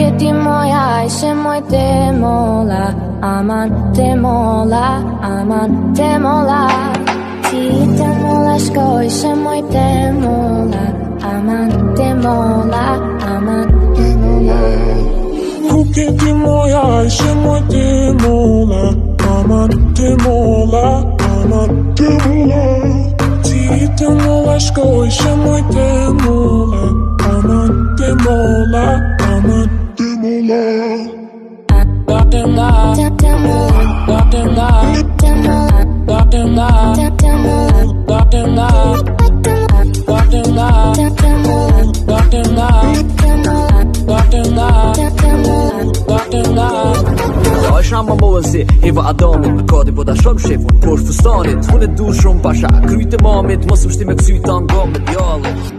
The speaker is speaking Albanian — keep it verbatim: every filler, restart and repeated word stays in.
Porque ti moja ishe moj te mola Aman te mola, aman te mola Ti te mola shko ishe moj te mola Aman te mola, aman te mola Porque ti moja ishe moj te mola Aman te mola, aman te mola Ti te mola shko ishe moj te mola Aman te mola, aman te mola Got them love, got them love, got them love, got them love, got them love, got them love, got them love, got them love, got them love, got them love, got them love. Jag är samma målse, heva Adamit Kadi på där shopchef, kors för stanit Hon är dur som pasha, kryte mamit Måste bestämma ksytan gamet, jale